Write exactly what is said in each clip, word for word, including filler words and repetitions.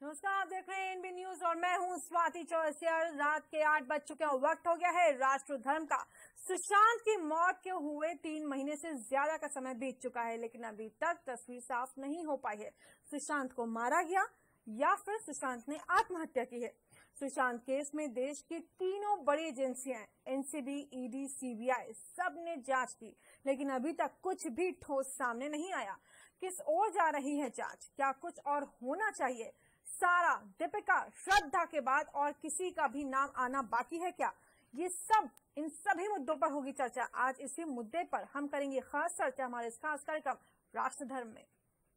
नमस्कार, आप देख रहे हैं एनबी न्यूज और मैं हूं स्वाति चौरसिया। रात के आठ बज चुके हैं, वक्त हो गया है राष्ट्र धर्म का। सुशांत की मौत के हुए तीन महीने से ज्यादा का समय बीत चुका है, लेकिन अभी तक तस्वीर साफ नहीं हो पाई है। सुशांत को मारा गया या फिर सुशांत ने आत्महत्या की है। सुशांत केस में देश की तीनों बड़ी एजेंसियां एनसीबी, ईडी, सीबीआई सब ने जांच की, लेकिन अभी तक कुछ भी ठोस सामने नहीं आया। किस ओर जा रही है जांच? क्या कुछ और होना चाहिए? सारा, दीपिका, श्रद्धा के बाद और किसी का भी नाम आना बाकी है क्या? ये सब, इन सभी मुद्दों पर होगी चर्चा। आज इसी मुद्दे पर हम करेंगे खास चर्चा हमारे इस खास कार्यक्रम राष्ट्र धर्म में।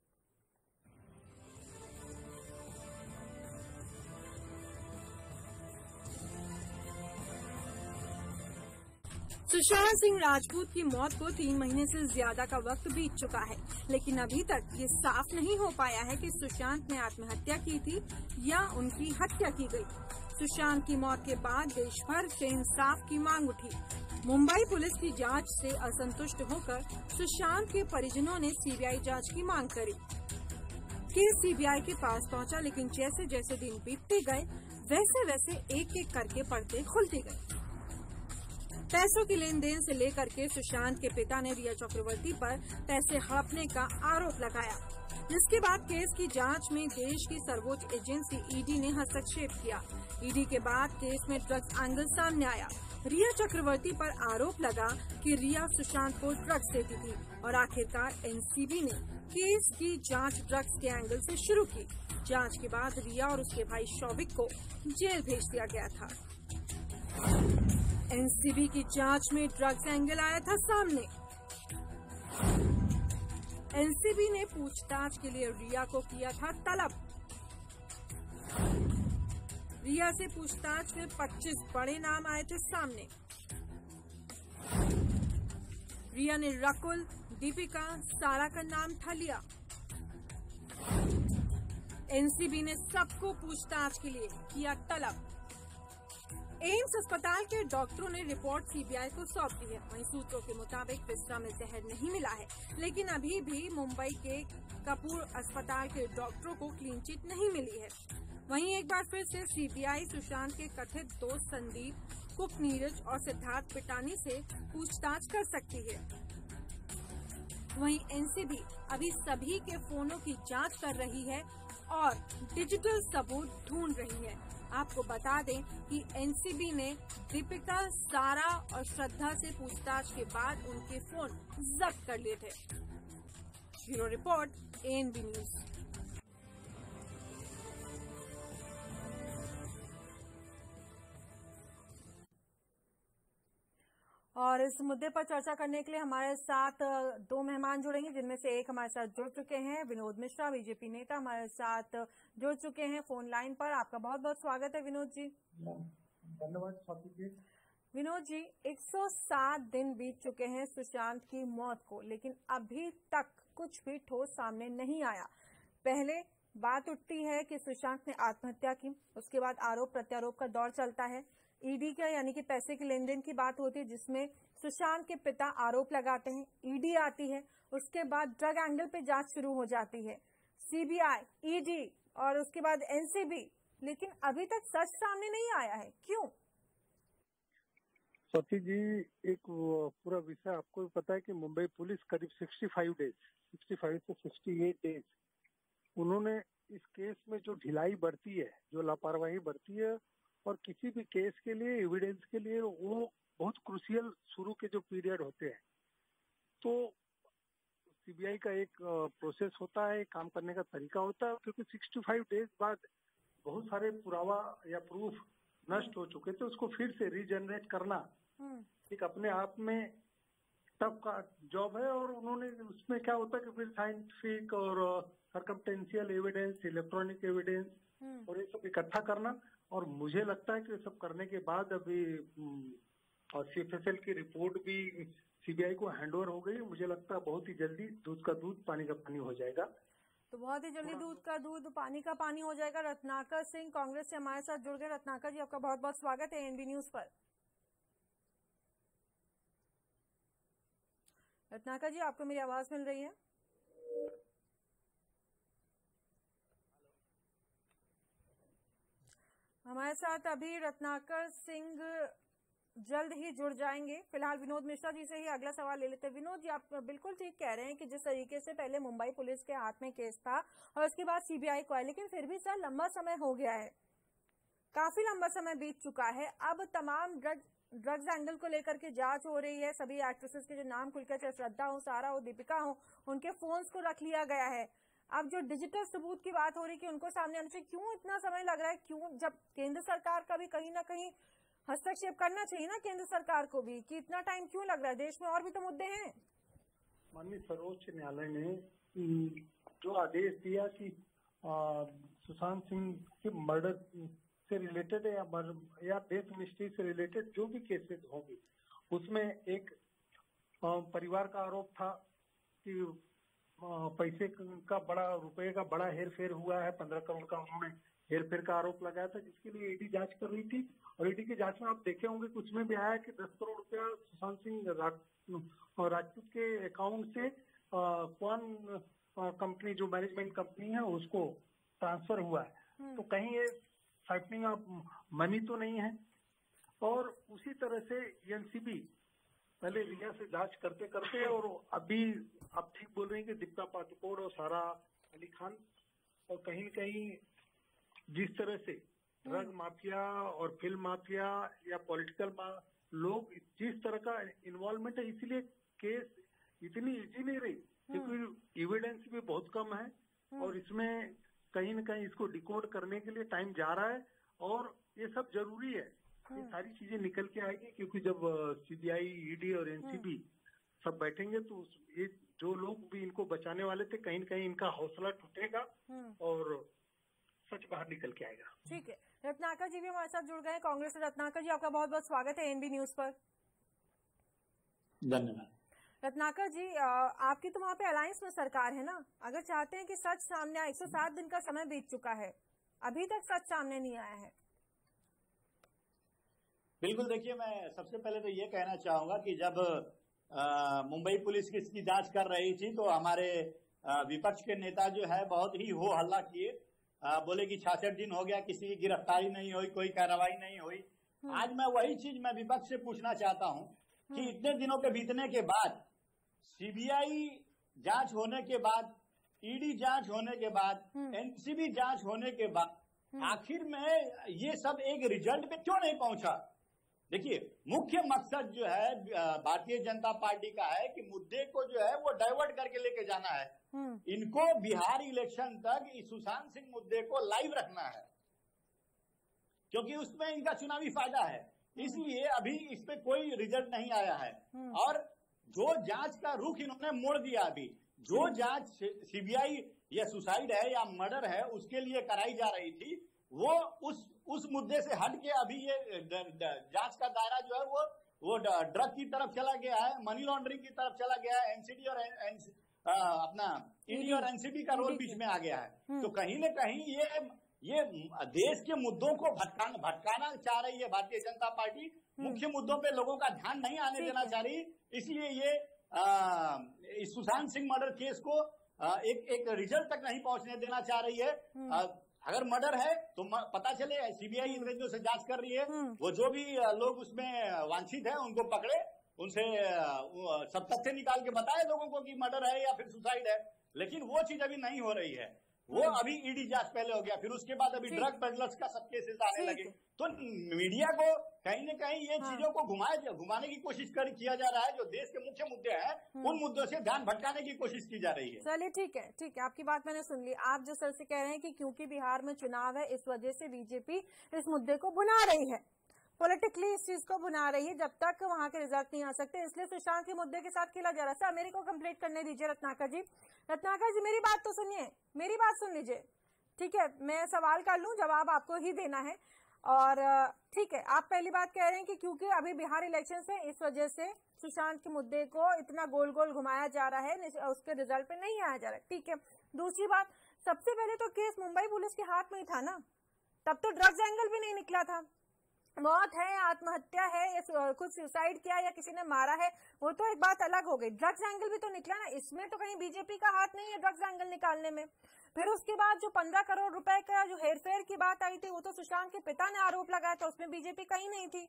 सुशांत सिंह राजपूत की मौत को तीन महीने से ज्यादा का वक्त बीत चुका है, लेकिन अभी तक ये साफ नहीं हो पाया है कि सुशांत ने आत्महत्या की थी या उनकी हत्या की गई। सुशांत की मौत के बाद देश भर से इंसाफ की मांग उठी। मुंबई पुलिस की जांच से असंतुष्ट होकर सुशांत के परिजनों ने सीबीआई जांच की मांग करी। केस सीबीआई के पास पहुंचा, लेकिन जैसे जैसे दिन बीतते गए वैसे वैसे एक एक करके पर्दे खुलते गए। पैसों की लेन देन से लेकर के सुशांत के पिता ने रिया चक्रवर्ती पर पैसे हड़पने का आरोप लगाया, जिसके बाद केस की जांच में देश की सर्वोच्च एजेंसी ईडी ने हस्तक्षेप किया। ईडी के बाद केस में ड्रग्स एंगल सामने आया। रिया चक्रवर्ती पर आरोप लगा कि रिया सुशांत को ड्रग्स देती थी और आखिरकार एनसीबी ने केस की जांच ड्रग्स के एंगल से शुरू की। जांच के बाद रिया और उसके भाई शौविक को जेल भेज दिया गया था। एनसीबी की जांच में ड्रग्स एंगल आया था सामने। एनसीबी ने पूछताछ के लिए रिया को किया था तलब। रिया से पूछताछ में पच्चीस बड़े नाम आए थे सामने। रिया ने रकुल, दीपिका, सारा का नाम था लिया। एनसीबी ने सबको पूछताछ के लिए किया तलब। एम्स अस्पताल के डॉक्टरों ने रिपोर्ट सीबीआई को सौंप दी है। वहीं सूत्रों के मुताबिक पिस्टा में जहर नहीं मिला है, लेकिन अभी भी मुंबई के कपूर अस्पताल के डॉक्टरों को क्लीन चिट नहीं मिली है। वहीं एक बार फिर से सीबीआई सुशांत के कथित दोस्त संदीप, कुक नीरज और सिद्धार्थ पिटानी से पूछताछ कर सकती है। वहीं एनसीबी अभी सभी के फोनों की जांच कर रही है और डिजिटल सबूत ढूंढ रही है। आपको बता दें कि एनसीबी ने दीपिका, सारा और श्रद्धा से पूछताछ के बाद उनके फोन जब्त कर लिए थे। Bureau report, ANB news. और इस मुद्दे पर चर्चा करने के लिए हमारे साथ दो मेहमान जुड़ेंगे, जिनमें से एक हमारे साथ जुड़ चुके हैं। विनोद मिश्रा, बीजेपी नेता, हमारे साथ जुड़ चुके हैं फोन लाइन पर। आपका बहुत बहुत स्वागत है विनोद जी। धन्यवाद स्वाति जी। विनोद जी, एक सौ सात दिन बीत चुके हैं सुशांत की मौत को, लेकिन अभी तक कुछ भी ठोस सामने नहीं आया। पहले बात उठती है कि सुशांत ने आत्महत्या की, उसके बाद आरोप प्रत्यारोप का दौर चलता है। ईडी का यानी कि पैसे के लेन देन की बात होती है, जिसमें सुशांत के पिता आरोप लगाते हैं। ईडी आती है, उसके बाद ड्रग एंगल पे जांच शुरू हो जाती है, सीबीआई, ईडी और उसके बाद एनसीबी, लेकिन अभी तक सच सामने नहीं आया है। क्यों? स्वाति जी, एक पूरा विषय आपको पता है कि मुंबई पुलिस करीब पैंसठ डेज पैंसठ से अड़सठ डेज उन्होंने इस केस में जो ढिलाई बरती है, जो लापरवाही बरती है, और किसी भी केस के लिए, एविडेंस के लिए वो बहुत क्रूशियल शुरू के जो पीरियड होते हैं, तो सीबीआई का एक प्रोसेस होता है, काम करने का तरीका होता है। क्योंकि पैंसठ डेज बाद बहुत सारे पुरावा या प्रूफ नष्ट हो चुके थे, उसको फिर से रीजनरेट करना एक अपने आप में टफ का जॉब है। और उन्होंने उसमें क्या होता है कि फिर साइंटिफिक और सर्कमटेंशियल एविडेंस, इलेक्ट्रॉनिक एविडेंस और ये सब इकट्ठा करना, और मुझे लगता है कि ये सब करने के बाद अभी सीएफएसएल की रिपोर्ट भी सीबीआई को हैंडओवर हो गई। मुझे लगता है बहुत ही जल्दी दूध का दूध, पानी का पानी हो जाएगा। तो बहुत ही जल्दी दूध का दूध, पानी का पानी हो जाएगा। रत्नाकर सिंह कांग्रेस से हमारे साथ जुड़ गए। रत्नाकर जी, आपका बहुत बहुत स्वागत है एएनबी न्यूज पर। रत्नाकर जी, आपको मेरी आवाज मिल रही है? हमारे साथ अभी रत्नाकर सिंह जल्द ही जुड़ जाएंगे। फिलहाल विनोद मिश्रा जी से ही अगला सवाल ले लेते हैं। विनोद जी, आप बिल्कुल ठीक कह रहे हैं कि जिस तरीके से पहले मुंबई पुलिस के हाथ में केस था और उसके बाद सीबीआई को है, लेकिन फिर भी सर लंबा समय हो गया है, काफी लंबा समय बीत चुका है। अब तमाम ड्रग ड्रग्स एंगल को लेकर के जांच हो रही है। सभी एक्ट्रेसेस के जो नाम खुलकर, चाहे श्रद्धा हो, सारा हो, दीपिका हो, उनके फोन्स को रख लिया गया है। अब जो डिजिटल सबूत की बात हो रही है कि उनको सामने आने से क्यों इतना समय लग रहा है? क्यों, जब केंद्र सरकार का भी कहीं ना कहीं हस्तक्षेप करना चाहिए ना केंद्र सरकार को भी, कि इतना टाइम क्यों लग रहा है? देश में और भी तो मुद्दे हैं। माननीय सर्वोच्च न्यायालय ने जो आदेश दिया कि सुशांत सिंह के मर्डर से रिलेटेड या या डेथ मिस्ट्री से रिलेटेड जो भी केसेस होंगे, उसमें एक परिवार का आरोप था कि पैसे का बड़ा रुपए का बड़ा हेर फेर हुआ है, पंद्रह करोड़ का उन्होंने हेर फेर का आरोप लगाया था, जिसके लिए ईडी जांच कर रही थी। और ईडी की जांच में आप देखे होंगे कुछ में भी आया कि दस करोड़ रुपया सुशांत सिंह राजपूत के अकाउंट से कौन कंपनी, जो मैनेजमेंट कंपनी है, उसको ट्रांसफर हुआ है। तो कहीं ये साइफनिंग ऑफ मनी तो नहीं है। और उसी तरह से एनसीबी पहले रिया से जांच करते करते और अभी आप ठीक बोल रहे हैं कि दीपिका पादुकोण और सारा अली खान, और कहीं कहीं जिस तरह से ड्रग माफिया और फिल्म माफिया या पॉलिटिकल लोग जिस तरह का इन्वॉल्वमेंट है, इसलिए केस इतनी इजी नहीं रही, क्योंकि एविडेंस भी बहुत कम है और इसमें कहीं न कहीं इसको डिकोड करने के लिए टाइम जा रहा है। और ये सब जरूरी है, ये सारी चीजें निकल के आएगी, क्योंकि जब सीबीआई, ईडी और एनसीबी सब बैठेंगे तो ये जो लोग भी इनको बचाने वाले थे, कहीं न कहीं इनका हौसला टूटेगा और सच बाहर निकल के आएगा। ठीक है, रत्नाकर जी भी हमारे साथ जुड़ गए हैं कांग्रेस से। रत्नाकर जी, आपका बहुत बहुत स्वागत है एएनबी न्यूज पर। धन्यवाद। रत्नाकर जी, आपकी तो वहाँ पे अलायंस में सरकार है ना, अगर चाहते हैं कि सच सामने आए, एक सौ सात दिन का समय बीत चुका है, अभी तक सच सामने नहीं आया है। बिल्कुल, देखिए, मैं सबसे पहले तो ये कहना चाहूंगा कि जब आ, मुंबई पुलिस की इसकी जांच कर रही थी तो हमारे आ, विपक्ष के नेता जो है बहुत ही हो हल्ला किए, बोले कि छियासठ दिन हो गया, किसी की गिरफ्तारी नहीं हुई, कोई कार्रवाई नहीं हुई। आज मैं वही चीज मैं विपक्ष से पूछना चाहता हूं कि इतने दिनों के बीतने के बाद, सीबीआई जांच होने के बाद, ईडी जांच होने के बाद, एनसीबी जांच होने के बाद, आखिर में ये सब एक रिजल्ट पे क्यों नहीं पहुंचा? देखिए, मुख्य मकसद जो है भारतीय जनता पार्टी का है कि मुद्दे को जो है वो डाइवर्ट करके लेके जाना है। इनको बिहार इलेक्शन तक इस सुशांत सिंह मुद्दे को लाइव रखना है, क्योंकि उसमें इनका चुनावी फायदा है। इसलिए अभी इस पे कोई रिजल्ट नहीं आया है। और जो जांच का रुख इन्होंने मोड़ दिया, अभी जो जांच सीबीआई या सुसाइड है या मर्डर है उसके लिए कराई जा रही थी, वो उस उस मुद्दे से हट के अभी ये जांच का दायरा जो है वो वो ड्रग की तरफ चला गया है, मनी लॉन्ड्रिंग की तरफ चला गया है। एनसीडी और एन, आ, अपना ईडी और एनसीबी का रोल बीच में आ गया है। तो कहीं न कहीं ये ये देश के मुद्दों को भटकाना भटकाना चाह रही है भारतीय जनता पार्टी। मुख्य मुद्दों पे लोगों का ध्यान नहीं आने देना चाह रही, इसलिए ये आ, इस सुशांत सिंह मर्डर केस को आ, एक एक रिजल्ट तक नहीं पहुंचने देना चाह रही है। आ, अगर मर्डर है तो पता चले, सीबीआई अंग्रेजों से जांच कर रही है, वो जो भी लोग उसमें वांछित है उनको पकड़े, उनसे सब तथ्य निकाल के बताए लोगों को कि मर्डर है या फिर सुसाइड है। लेकिन वो चीज अभी नहीं हो रही है। वो अभी ईडी जांच पहले हो गया, फिर उसके बाद अभी ड्रग पेडलर्स का सब केसेस आने लगे। तो मीडिया को कहीं न कहीं ये हाँ। चीजों को घुमाए घुमाने की कोशिश कर किया जा रहा है। जो देश के मुख्य मुद्दे हैं उन मुद्दों से ध्यान भटकाने की कोशिश की जा रही है। चलिए, ठीक है, ठीक है, आपकी बात मैंने सुन ली। आप जो सर से कह रहे हैं कि क्योंकि बिहार में चुनाव है, इस वजह से बीजेपी इस मुद्दे को भुना रही है, पॉलिटिकली इस चीज को भुना रही है, जब तक वहां के रिजल्ट नहीं आ सकते, इसलिए सुशांत के मुद्दे के साथ खेला जा रहा है। सर, मेरे को कंप्लीट करने दीजिए रत्नाकर जी। रत्नाकर जी, मेरी बात तो सुनिए, मेरी बात सुन लीजिए, ठीक है? मैं सवाल कर लूं, जवाब आपको ही देना है। और ठीक है, आप पहली बात कह रहे हैं कि क्योंकि अभी बिहार इलेक्शन है, इस वजह से सुशांत के मुद्दे को इतना गोल गोल घुमाया जा रहा है, उसके रिजल्ट पे नहीं आया जा रहा है, ठीक है? दूसरी बात, सबसे पहले तो केस मुंबई पुलिस के हाथ में ही था ना, तब तो ड्रग्स एंगल भी नहीं निकला था। मौत है, आत्महत्या है, या खुद सुसाइड किया या किसी ने मारा है, वो तो एक बात अलग हो गई। ड्रग्स एंगल भी तो निकला ना, इसमें तो कहीं बीजेपी का हाथ नहीं है ड्रग्स एंगल निकालने में। फिर उसके बाद जो पंद्रह करोड़ रुपए का जो हेरफेर की बात आई थी, वो तो सुशांत के पिता ने आरोप लगाया था, उसमें बीजेपी कहीं नहीं थी।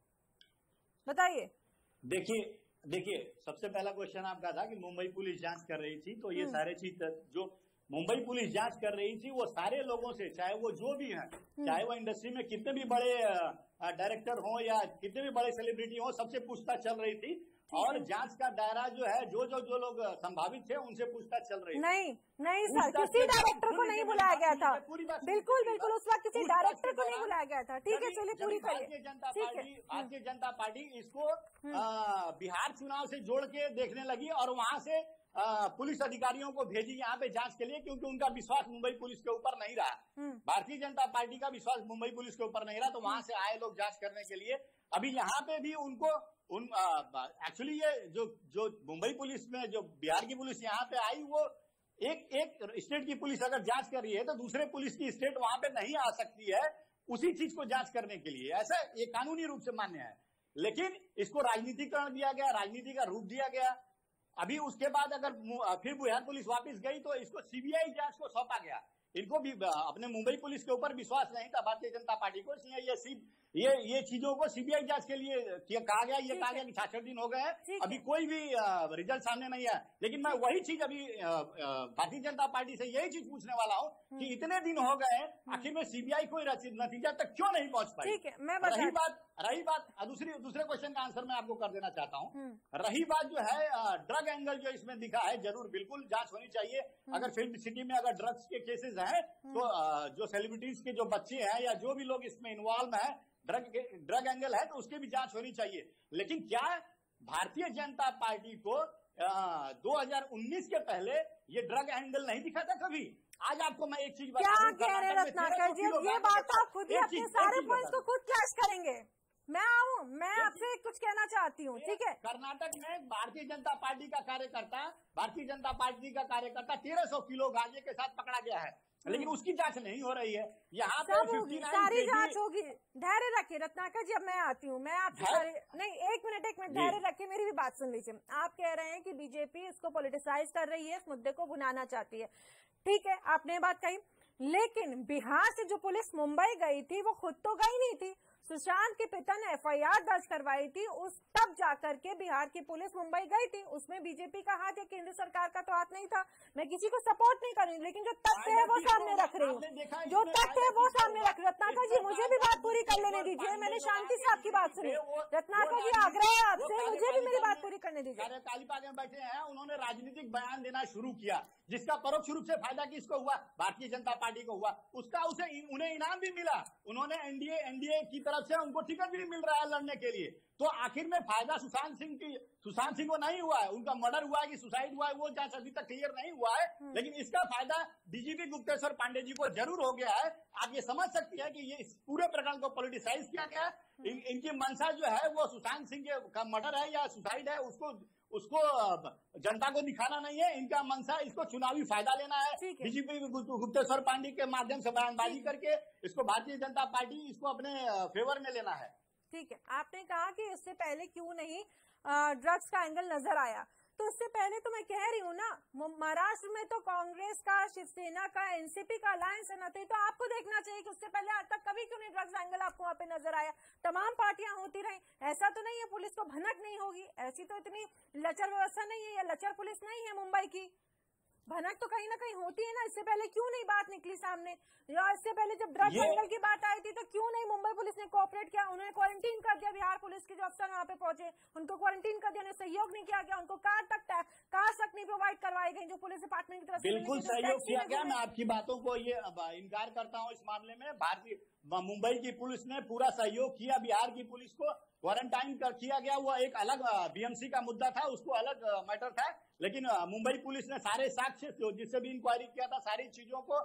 बताइए। देखिए देखिए सबसे पहला क्वेश्चन आपका था कि मुंबई पुलिस जांच कर रही थी, तो ये सारे चीज जो मुंबई पुलिस जांच कर रही थी वो सारे लोगों से, चाहे वो जो भी हैं, चाहे वो इंडस्ट्री में कितने भी बड़े डायरेक्टर हो या कितने भी बड़े सेलिब्रिटी हो, सबसे पूछताछ चल रही थी। और जांच का दायरा जो है, जो जो जो लोग संभावित थे उनसे पूछताछ चल रही थी। नहीं नहीं सर, किसी डायरेक्टर को नहीं बुलाया गया था। बिल्कुल बिल्कुल उस वक्त किसी डायरेक्टर को नहीं बुलाया गया था। ठीक है, चलिए पूरी करिए। भारतीय जनता पार्टी भारतीय जनता पार्टी इसको बिहार चुनाव से जोड़ के देखने लगी और वहां से आ, पुलिस अधिकारियों को भेजी यहाँ पे जांच के लिए, क्योंकि उनका विश्वास मुंबई पुलिस के ऊपर नहीं रहा। भारतीय जनता पार्टी का विश्वास मुंबई पुलिस के ऊपर नहीं रहा, तो वहां से आए लोग जांच करने के लिए। अभी यहाँ पे भी उनको उन एक्चुअली ये जो जो मुंबई पुलिस में जो बिहार की पुलिस यहाँ पे आई, वो एक एक स्टेट की पुलिस अगर जांच कर रही है तो दूसरे पुलिस की स्टेट वहां पे नहीं आ सकती है उसी चीज को जांच करने के लिए। ऐसा ये कानूनी रूप से मान्य है, लेकिन इसको राजनीतिकरण दिया गया, राजनीति का रूप दिया गया। अभी उसके बाद अगर फिर बिहार पुलिस वापस गई तो इसको सीबीआई जांच को सौंपा गया। इनको भी अपने मुंबई पुलिस के ऊपर विश्वास नहीं था भारतीय जनता पार्टी को, इसलिए ये सी ये ये चीजों को सीबीआई जांच के लिए कहा गया। ये कहा गया कि छाछठ दिन हो गए हैं, अभी कोई भी रिजल्ट सामने नहीं है। लेकिन मैं वही चीज अभी भारतीय जनता पार्टी से यही चीज पूछने वाला हूँ कि इतने दिन हो गए, आखिर में सीबीआई कोई नतीजा तक क्यों नहीं पहुंच पाई? ठीक है, मैं रही बात रही बात दूसरी दूसरे क्वेश्चन का आंसर मैं आपको कर देना चाहता हूँ। रही बात जो है ड्रग एंगल जो इसमें दिखा है, जरूर बिल्कुल जांच होनी चाहिए। अगर फिल्म सिटी में अगर ड्रग्स के केसेस हैं तो जो सेलिब्रिटीज के जो बच्चे हैं या जो भी लोग इसमें इन्वॉल्व है, ड्रग ड्रग एंगल है, तो उसकी भी जांच होनी चाहिए। लेकिन क्या भारतीय जनता पार्टी को दो हज़ार उन्नीस के पहले ये ड्रग एंगल नहीं दिखा था कभी? आज आपको मैं एक चीज क्या कह रहे रत्नाकर जी, ये बात आप खुद ही अपने सारे पॉइंट्स को खुद क्लैश करेंगे। मैं आऊँ, मैं आपसे कुछ कहना चाहती हूँ, ठीक है। कर्नाटक में भारतीय जनता पार्टी का कार्यकर्ता भारतीय जनता पार्टी का कार्यकर्ता तेरह सौ किलो गांजे के साथ पकड़ा गया है, लेकिन उसकी जांच नहीं हो रही है। यहाँ पे सारी जांच होगी, धैर्य रखिए रत्नाकर जी। अब मैं आती हूँ, मैं आपसे सारे नहीं एक मिनट एक मिनट धैर्य रखिए, मेरी भी बात सुन लीजिए। आप कह रहे हैं कि बीजेपी इसको पॉलिटिसाइज कर रही है, इस मुद्दे को भुनाना चाहती है, ठीक है, आपने ये बात कही। लेकिन बिहार से जो पुलिस मुंबई गई थी वो खुद तो गई नहीं थी, सुशांत के पिता ने एफआईआर दर्ज करवाई थी, उस तब जाकर के बिहार की पुलिस मुंबई गई थी। उसमें बीजेपी का हाथ या केंद्र सरकार का तो हाथ नहीं था। मैं किसी को सपोर्ट नहीं कर रही, लेकिन जो तथ्य है वो सामने रख रही हूँ, जो तथ्य है वो सामने रख रही हूँ। रत्नाकर जी मुझे भी बात पूरी कर लेने दीजिए, मैंने शांति से आपकी बात सुनी। रत्नाकर जी आग्रह है आपसे, मुझे भी मेरी बात पूरी करने दीजिए। कार्यपालिका में बैठे हैं, उन्होंने राजनीतिक बयान देना शुरू किया, जिसका परोक्ष रूप से फायदा किसको हुआ? भारतीय जनता पार्टी को हुआ। उसका उसे उन्हें इनाम भी मिला, उन्होंने एनडीए एनडीए की तरफ से उनको टिकट भी मिल रहा है लड़ने के लिए। तो आखिर में फायदा सुशांत सिंह की सुशांत सिंह को नहीं हुआ है, उनका मर्डर हुआ है कि सुसाइड हुआ है वो जांच अभी तक क्लियर नहीं हुआ है, लेकिन इसका फायदा डीजीपी गुप्तेश्वर पांडे जी को जरूर हो गया है। आप ये समझ सकती है कि ये इस पूरे प्रकरण को पॉलिटिसाइज किया गया है। इन, इनकी मंशा जो है वो सुशांत सिंह का मर्डर है या सुसाइड है, उसको उसको जनता को दिखाना नहीं है। इनका मंशा इसको चुनावी फायदा लेना है। डीजीपी गुप्तेश्वर पांडे के माध्यम से बयानबाजी करके इसको भारतीय जनता पार्टी इसको अपने फेवर में लेना है। ठीक है, आपने कहा कि इससे पहले क्यों नहीं ड्रग्स का एंगल नजर आया, तो इससे पहले तो मैं कह रही हूँ ना, महाराष्ट्र में तो कांग्रेस का, शिवसेना का, एनसीपी का अलायंस है ना, तो आपको देखना चाहिए कि उससे पहले आज तक कभी क्यों नहीं ड्रग्स एंगल आपको वहाँ पे नजर आया। तमाम पार्टियां होती रही, ऐसा तो नहीं है पुलिस को भनक नहीं होगी, ऐसी तो इतनी लचर व्यवस्था नहीं है या लचर पुलिस नहीं है मुंबई की, भनक तो कहीं ना कहीं होती है ना। इससे पहले क्यों नहीं बात निकली सामने, या इससे पहले जब ड्रग्स एंगल की बात आई थी तो क्यों नहीं मुंबई पुलिस ने कोऑपरेट किया? उन्होंने क्वारंटीन कर दिया, बिहार पुलिस के जो अफसर वहाँ पे पहुंचे उनको क्वारंटीन कर दिया, उन्हें सहयोग नहीं किया गया, उनको कार तक कार तक नहीं प्रोवाइड करवाई गई जो पुलिस डिपार्टमेंट की तरफ से। बिल्कुल सहयोग किया गया, मैं आपकी बातों को ये इनकार करता हूँ। इस मामले में भारतीय मुंबई की पुलिस ने पूरा सहयोग किया, बिहार की पुलिस को क्वारंटाइन कर किया गया, वो एक अलग बीएमसी का मुद्दा था, उसको अलग मैटर था। लेकिन मुंबई पुलिस ने सारे साक्ष्य जिससे भी इंक्वायरी किया था, सारी चीजों को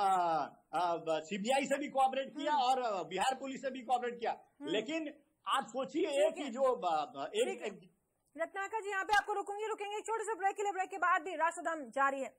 सीबीआई से भी कोऑपरेट किया और बिहार पुलिस से भी कोऑपरेट किया। लेकिन आप सोचिए कि जो एक रत्नाकर जी यहाँ पे आपको रुकूंगी रुकेंगे छोटे से ब्रेक के लिए, ब्रेक के बाद भी राष्ट्रधर्म जारी है।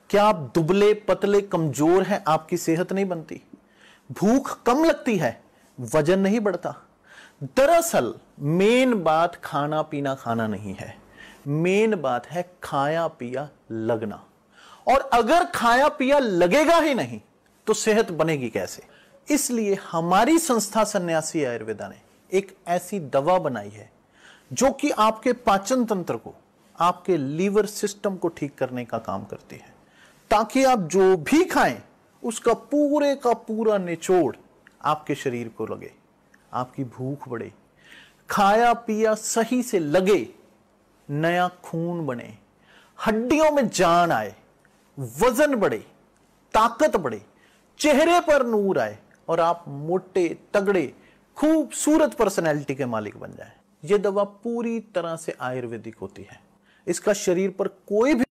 क्या आप दुबले पतले कमजोर हैं, आपकी सेहत नहीं बनती? भूख कम लगती है, वजन नहीं बढ़ता? दरअसल मेन बात खाना पीना खाना नहीं है, मेन बात है खाया पिया लगना। और अगर खाया पिया लगेगा ही नहीं तो सेहत बनेगी कैसे? इसलिए हमारी संस्था सन्यासी आयुर्वेदा ने एक ऐसी दवा बनाई है जो कि आपके पाचन तंत्र को, आपके लीवर सिस्टम को ठीक करने का काम करती है, ताकि आप जो भी खाएं उसका पूरे का पूरा निचोड़ आपके शरीर को लगे, आपकी भूख बढ़े, खाया पिया सही से लगे, नया खून बने, हड्डियों में जान आए, वजन बढ़े, ताकत बढ़े, चेहरे पर नूर आए और आप मोटे तगड़े खूबसूरत पर्सनैलिटी के मालिक बन जाएं। यह दवा पूरी तरह से आयुर्वेदिक होती है, इसका शरीर पर कोई भी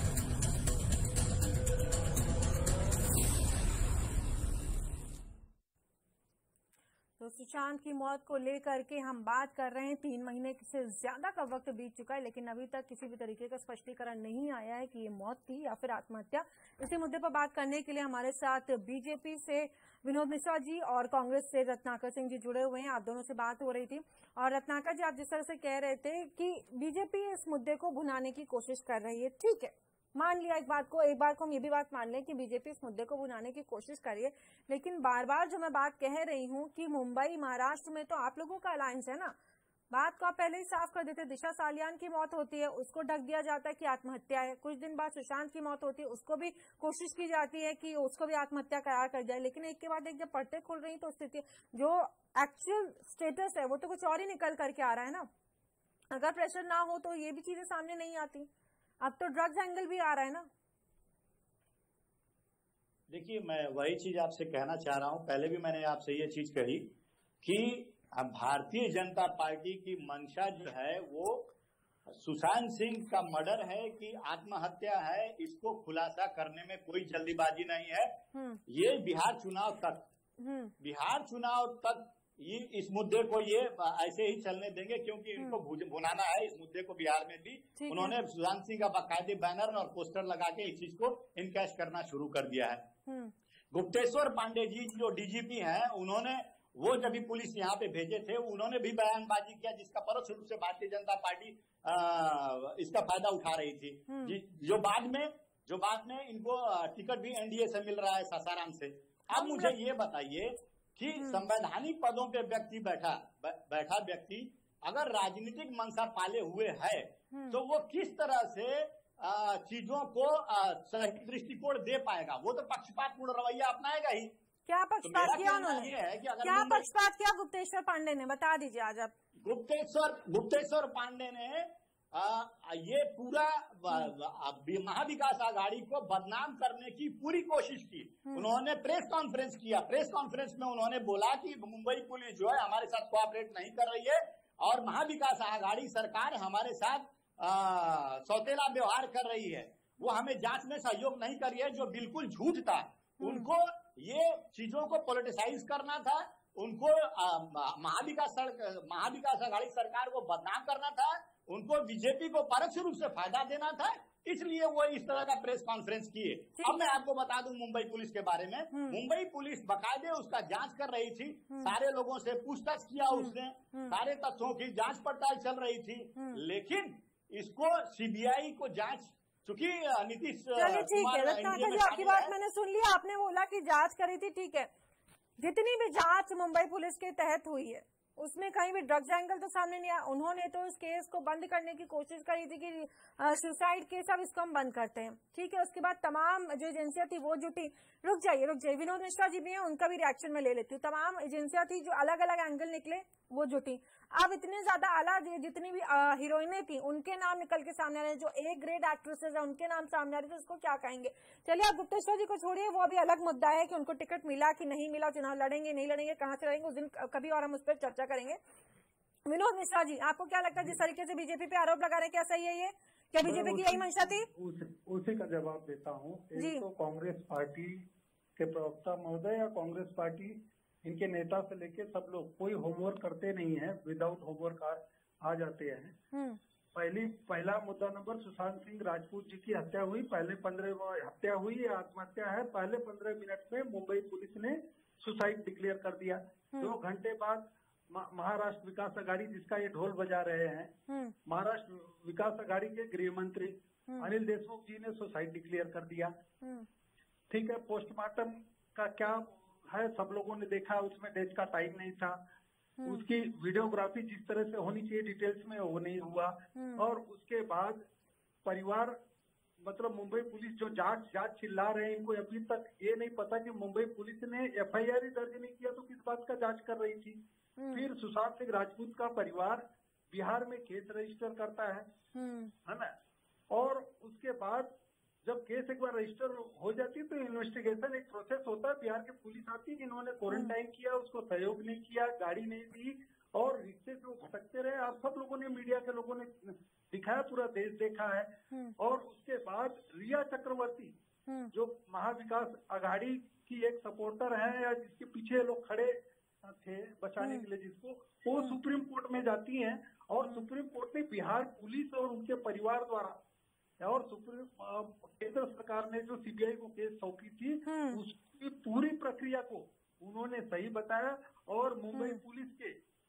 तो सुशांत की मौत को लेकर के हम बात कर रहे हैं। तीन महीने से ज्यादा का वक्त बीत चुका है, लेकिन अभी तक किसी भी तरीके का स्पष्टीकरण नहीं आया है कि ये मौत थी या फिर आत्महत्या। इसी मुद्दे पर बात करने के लिए हमारे साथ बीजेपी से विनोद मिश्रा जी और कांग्रेस से रत्नाकर सिंह जी जुड़े हुए हैं। आप दोनों से बात हो रही थी और रत्नाकर जी, आप जिस तरह से कह रहे थे कि बीजेपी इस मुद्दे को भुनाने की कोशिश कर रही है, ठीक है, मान लिया एक बात को, एक बार को हम ये भी बात मान लें कि बीजेपी इस मुद्दे को भुनाने की कोशिश कर रही है, लेकिन बार बार जो मैं बात कह रही हूं कि मुंबई महाराष्ट्र में तो आप लोगों का अलायंस है ना। बात को आप पहले ही साफ कर देते। दिशा सालियान की मौत होती है, उसको ढक दिया जाता है कि आत्महत्या है। कुछ दिन बाद सुशांत की मौत होती है, उसको भी कोशिश की जाती है कि उसको भी आत्महत्या करार कर जाए, लेकिन एक के बाद एक जब पढ़ते खुल रही तो स्थिति, जो एक्चुअल स्टेटस है वो तो कुछ और ही निकल करके आ रहा है ना। अगर प्रेशर ना हो तो ये भी चीजें सामने नहीं आती। अब तो ड्रग्स एंगल भी आ रहा है ना। देखिए, मैं वही चीज आपसे कहना चाह रहा हूं। पहले भी मैंने आपसे ये चीज कही कि भारतीय जनता पार्टी की मंशा जो है वो सुशांत सिंह का मर्डर है कि आत्महत्या है, इसको खुलासा करने में कोई जल्दीबाजी नहीं है। ये बिहार चुनाव तक बिहार चुनाव तक ये इस मुद्दे को ये ऐसे ही चलने देंगे, क्योंकि इनको भुनाना है इस मुद्दे को। बिहार में भी उन्होंने सुशांत सिंह का बाकायदे बैनर और पोस्टर लगा के इस चीज को इनकैश करना शुरू कर दिया है। गुप्तेश्वर पांडे जी जो डीजीपी हैं, उन्होंने वो जब भी पुलिस यहाँ पे भेजे थे, उन्होंने भी बयानबाजी किया जिसका परोक्ष रूप से भारतीय जनता पार्टी आ, इसका फायदा उठा रही थी। जो बाद में जो बाद में इनको टिकट भी एनडीए से मिल रहा है, सासाराम से। अब मुझे ये बताइए कि संवैधानिक पदों पे व्यक्ति बैठा बैठा व्यक्ति अगर राजनीतिक मंशा पाले हुए है तो वो किस तरह से आ, चीजों को सही दृष्टिकोण दे पाएगा? वो तो पक्षपातपूर्ण रवैया अपनाएगा ही। क्या पक्षपात तो किया उन्होंने? क्या पक्षपात किया गुप्तेश्वर पांडे ने, बता दीजिए आज आप। गुप्तेश्वर गुप्तेश्वर पांडे ने आ, ये पूरा महाविकास आघाड़ी को बदनाम करने की पूरी कोशिश की। उन्होंने प्रेस कॉन्फ्रेंस किया। प्रेस कॉन्फ्रेंस में उन्होंने बोला कि मुंबई पुलिस जो है हमारे साथ कोऑपरेट नहीं कर रही है और महाविकास आघाड़ी सरकार हमारे साथ सौतेला व्यवहार कर रही है, वो हमें जांच में सहयोग नहीं कर रही है, जो बिल्कुल झूठ था। उनको ये चीजों को पॉलिटिसाइज करना था, उनको महाविकास महाविकास आघाड़ी सरकार को बदनाम करना था, उनको बीजेपी को परोक्ष रूप से फायदा देना था, इसलिए वो इस तरह का प्रेस कॉन्फ्रेंस किए। अब मैं आपको बता दूं मुंबई पुलिस के बारे में। मुंबई पुलिस बकायदे उसका जांच कर रही थी, सारे लोगों से पूछताछ किया उसने, सारे तथ्यों की जांच पड़ताल चल रही थी, लेकिन इसको सीबीआई को जांच, चूंकि नीतीश चलिए ठीक है रत्नाकर जी, आपकी बात मैंने सुन ली। आपने बोला कि जांच करी थी, ठीक है। जितनी भी जांच मुंबई पुलिस के तहत हुई है उसमें कहीं भी ड्रग्स एंगल तो सामने नहीं आया। उन्होंने तो इस केस को बंद करने की कोशिश करी थी कि सुसाइड केस अब इसको हम बंद करते हैं, ठीक है। उसके बाद तमाम जो एजेंसियां थी वो जुटी। रुक जाइए रुक जाइए विनोद मिश्रा जी भी हैं, उनका भी रिएक्शन में ले लेती हूँ। तमाम एजेंसियां थी जो अलग अलग एंगल निकले वो जुटी। अब इतने ज्यादा आला जितनी भी हीरोइनें थी उनके नाम निकल के सामने आ रहे हैं, जो एक ग्रेड एक्ट्रेसेस है उनके नाम सामने आ रहे, तो उसको क्या कहेंगे? चलिए आप गुप्तेश्वर जी को छोड़िए, वो अभी अलग मुद्दा है कि उनको टिकट मिला कि नहीं मिला, चुनाव लड़ेंगे नहीं लड़ेंगे, कहां से लड़ेंगे, उस दिन कभी और हम उस पर चर्चा करेंगे। विनोद मिश्रा जी, आपको क्या लगता है जिस तरीके से बीजेपी पे आरोप लगा रहे हैं, क्या सही है ये? क्या बीजेपी की यही मंशा थी? उस, उसी का जवाब देता हूँ। एक तो कांग्रेस पार्टी के प्रवक्ता महोदय या कांग्रेस पार्टी, इनके नेता से लेके सब लोग कोई होमवर्क करते नहीं है, विदाउट होमवर्क आ, आ जाते हैं। पहली पहला मुद्दा नंबर सुशांत सिंह राजपूत जी की हत्या हुई, पहले पंद्रह हत्या हुई या आत्महत्या है, पहले पंद्रह मिनट में मुंबई पुलिस ने सुसाइड डिक्लेयर कर दिया। दो घंटे बाद महाराष्ट्र विकास अघाड़ी, जिसका ये ढोल बजा रहे हैं, महाराष्ट्र विकास अघाड़ी के गृह मंत्री अनिल देशमुख जी ने सुसाइड डिक्लेयर कर दिया। ठीक है, पोस्टमार्टम का क्या है सब लोगों ने देखा, उसमें डेथ का टाइम नहीं था, उसकी वीडियोग्राफी जिस तरह से होनी चाहिए डिटेल्स में वो नहीं हुआ। और उसके बाद परिवार मतलब मुंबई पुलिस जो जांच जांच चिल्ला रहे हैं, इनको अभी तक ये नहीं पता कि मुंबई पुलिस ने एफ आई आर ही दर्ज नहीं किया तो किस बात का जांच कर रही थी। फिर सुशांत सिंह राजपूत का परिवार बिहार में केस रजिस्टर करता है, है ना, और उसके बाद जब केस एक बार रजिस्टर हो जाती है तो इन्वेस्टिगेशन एक प्रोसेस होता है। बिहार की पुलिस आती है, इन्होंने क्वारंटाइन किया, उसको सहयोग नहीं किया, गाड़ी नहीं दी और रिश्ते से वो भटकते रहे। आप सब लोगों ने, मीडिया के लोगों ने दिखाया, पूरा देश देखा है। और उसके बाद रिया चक्रवर्ती जो महाविकास अघाड़ी की एक सपोर्टर है या जिसके पीछे लोग खड़े थे बचाने के लिए जिसको, वो सुप्रीम कोर्ट में जाती हैं और सुप्रीम कोर्ट ने बिहार पुलिस और उनके परिवार द्वारा और सुप्रीम केंद्र सरकार ने जो सी बी आई को केस सौंपी थी उसकी पूरी प्रक्रिया को उन्होंने सही बताया और मुंबई पुलिस के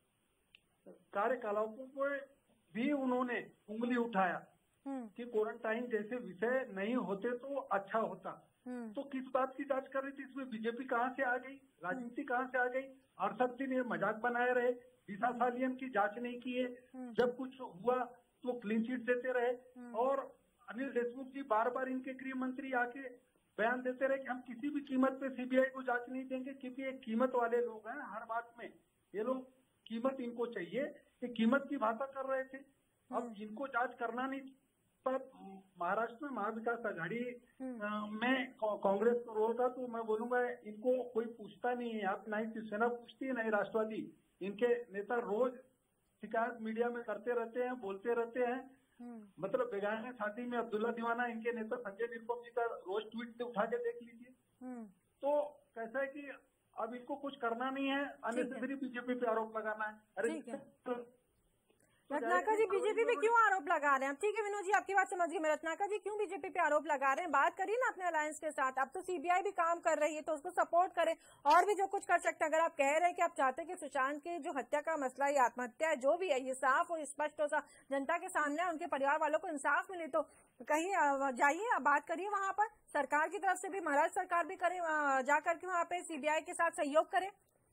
कार्यकलापों को भी उन्होंने उंगली उठाया कि क्वारंटाइन जैसे विषय नहीं होते तो अच्छा होता। तो किस बात की जांच कर रही थी, इसमें बीजेपी कहाँ से आ गई, राजनीति कहाँ से आ गई? अड़सठ दिन ये मजाक बनाए रहे, दिशा सालियन की जांच नहीं किए, जब कुछ हुआ तो क्लीन चिट देते रहे। और अनिल देशमुख जी बार बार इनके गृह मंत्री आके बयान देते रहे कि हम किसी भी कीमत पे सी बी आई को जांच नहीं देंगे, क्योंकि ये कीमत वाले लोग हैं, हर बात में ये लोग कीमत इनको चाहिए, ये कीमत की भाषा कर रहे थे। अब इनको जांच करना नहीं पर महाराष्ट्र में महाविकास अघाड़ी में कांग्रेस का रोल था, तो मैं बोलूंगा इनको कोई पूछता नहीं है। आप ना ही शिवसेना पूछती है ना ही राष्ट्रवादी, इनके नेता रोज शिकायत मीडिया में करते रहते हैं, बोलते रहते हैं। मतलब बेगाने साथी में अब्दुल्ला दीवाना, इनके नेता संजय निरुपम जी का रोज ट्वीट से उठा के देख लीजिए। तो कैसा है कि अब इनको कुछ करना नहीं है, अननेसेसरी बीजेपी पे आरोप लगाना है। अरे रत्नाकर जी बीजेपी पे क्यों आरोप लगा रहे हैं? ठीक है विनोद जी, आपकी बात समझ गई मैं। रत्नाकर जी क्यों बीजेपी पे आरोप लगा रहे हैं? बात करिए ना अपने अलायंस के साथ। अब तो सीबीआई भी काम कर रही है तो उसको सपोर्ट करें और भी जो कुछ कर सकते हैं। अगर आप कह रहे हैं कि आप चाहते हैं कि सुशांत की जो हत्या का मसला या आत्महत्या है जो भी है ये साफ और स्पष्ट हो, जनता के सामने उनके परिवार वालों को इंसाफ मिले, तो कहीं जाइए, बात करिए वहां पर। सरकार की तरफ से भी, महाराष्ट्र सरकार भी करे, जाकर के वहां पे सीबीआई के साथ सहयोग करे।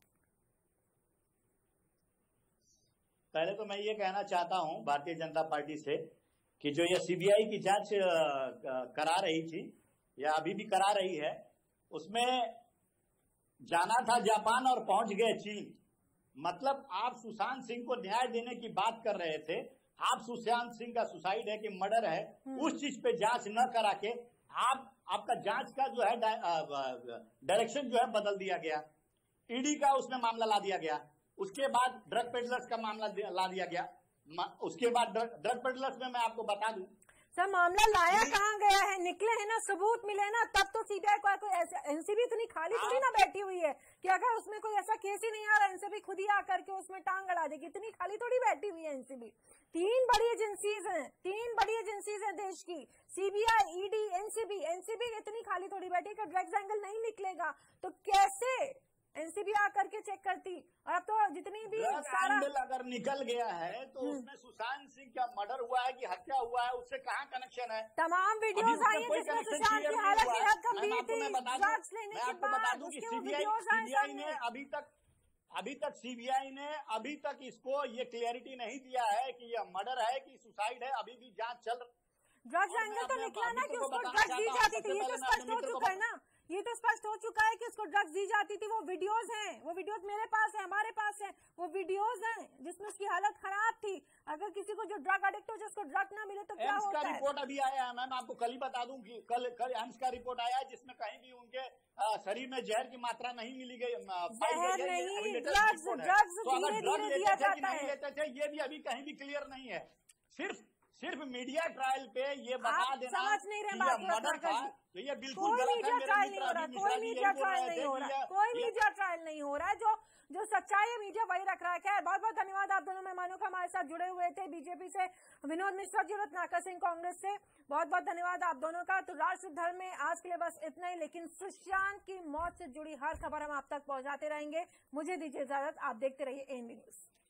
पहले तो मैं ये कहना चाहता हूं भारतीय जनता पार्टी से कि जो ये सी बी आई की जांच करा रही थी या अभी भी करा रही है, उसमें जाना था जापान और पहुंच गए चीन। मतलब आप सुशांत सिंह को न्याय देने की बात कर रहे थे, आप सुशांत सिंह का सुसाइड है कि मर्डर है उस चीज पे जांच न करा के आप आपका जांच का जो है डायरेक्शन जो है बदल दिया गया, ईडी का उसमें मामला ला दिया गया, उसके बाद ड्रग पेडलर्स का मामला ला दिया गया, उसके बाद ड्रग पेडलर्स में मैं आपको बता दूं सर मामला लाया कहाँ गया है, निकले है ना, सबूत मिले ना, तब तो सीबीआई को एनसीबी इतनी खाली थोड़ी ना बैठी हुई है कि अगर उसमें कोई ऐसा केस ही नहीं आ रहा एनसीबी खुद ही आकर के उसमें टांग अड़ा देगी। इतनी खाली थोड़ी बैठी हुई है एनसीबी। तीन बड़ी एजेंसीज हैं, तीन बड़ी एजेंसीज हैं देश की, सीबीआई, ईडी, एनसीबी। एनसीबी इतनी खाली थोड़ी बैठी कि ड्रग्स एंगल नहीं निकलेगा तो कैसे एनसीबी आकर के चेक करती। और अब तो जितनी भी सारा अगर निकल गया है तो उसमें सुशांत सिंह का मर्डर हुआ है कि हत्या हुआ है, उससे कहाँ कनेक्शन है? तमाम वीडियोस आई हैं जिसमें सुशांत की हालत बेहद गंभीर थी, ड्रग्स लेने के बाद उसके वो वीडियोस आए सामने। अभी तक अभी तक सीबीआई ने अभी तक इसको ये क्लियरिटी नहीं दिया है कि यह मर्डर है कि सुसाइड है, अभी भी जांच चल रही। ड्रग्स एंगल तो निकला ना कि उसको ड्रग्स दी जाती थी, ये तो स्पष्ट हो चुका है ना, ये तो स्पष्ट हो चुका है कि उसको ड्रग्स दी जाती थी। वो वीडियोस हैं, वो वीडियोस मेरे पास है, हमारे पास है, वो वीडियोस हैं जिसमें उसकी हालत खराब थी। अगर किसी को जो ड्रग एडिक्ट हो जिसको ड्रग ना मिले तो क्या होता है? का रिपोर्ट अभी आया है मैम, आपको कल ही बता दूं कि कल कल एम्स का रिपोर्ट आया है जिसमें कहीं भी उनके शरीर में जहर की मात्रा नहीं मिली गई। जहर नहीं, ड्रग्स ड्रग्स धीरे धीरे दिया जाता है। लेते थे ये भी अभी कहीं भी क्लियर नहीं है। सिर्फ सिर्फ मीडिया ट्रायल पे ये बता देना समझ नहीं रहे बात मर्डर था तो ये बिल्कुल कोई मीडिया ट्रायल नहीं हो रहा, कोई मीडिया ट्रायल नहीं हो रहा, कोई मीडिया ट्रायल नहीं हो रहा है। जो जो सच्चा सच्चाई है, मीडिया वही रख रहा है। खैर, बहुत बहुत धन्यवाद आप दोनों मेहमानों का हमारे साथ जुड़े हुए थे। बीजेपी से विनोद मिश्रा जी, रत्नाकर सिंह कांग्रेस से, बहुत बहुत धन्यवाद आप दोनों का। तो राष्ट्र धर्म में आज के लिए बस इतना ही, लेकिन सुशांत की मौत से जुड़ी हर खबर हम आप तक पहुंचाते रहेंगे। मुझे दीजिए इजाजत, आप देखते रहिए एएनबी न्यूज।